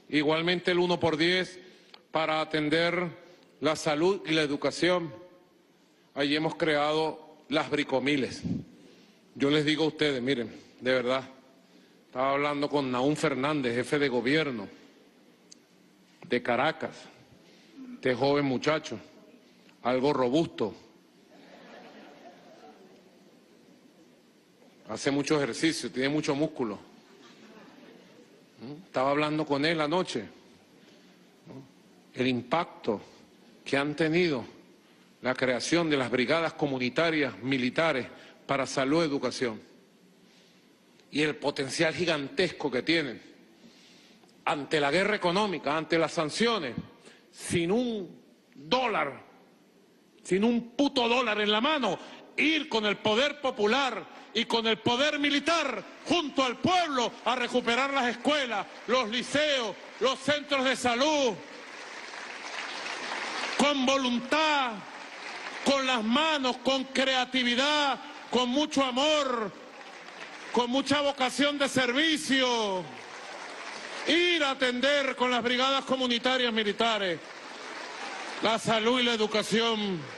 igualmente el 1x10 para atender la salud y la educación. Allí hemos creado las bricomiles. Yo les digo a ustedes, miren, de verdad, estaba hablando con Nahum Fernández, jefe de gobierno de Caracas, este joven muchacho, algo robusto, hace mucho ejercicio, tiene mucho músculo. Estaba hablando con él anoche, el impacto que han tenido la creación de las brigadas comunitarias militares para salud y educación y el potencial gigantesco que tienen ante la guerra económica, ante las sanciones, sin un dólar, sin un puto dólar en la mano, ir con el poder popular y con el poder militar junto al pueblo a recuperar las escuelas, los liceos, los centros de salud, con voluntad, con las manos, con creatividad, con mucho amor, con mucha vocación de servicio, ir a atender con las brigadas comunitarias militares la salud y la educación.